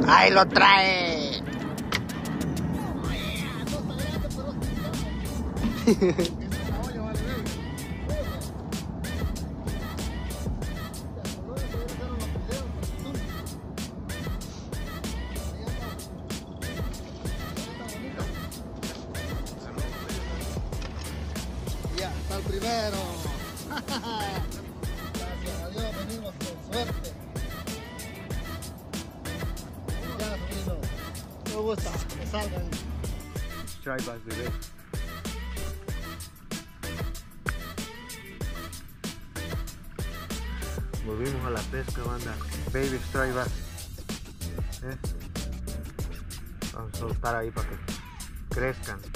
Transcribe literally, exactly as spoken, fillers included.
Ahí lo trae. Ya, está el primero. Gracias a Dios venimos con suerte. Ya, sobrino. Me gusta que salgan. Stripes, bebé. Volvimos a la pesca, banda. Baby Stray Bass. ¿Eh? Vamos a soltar ahí para que crezcan.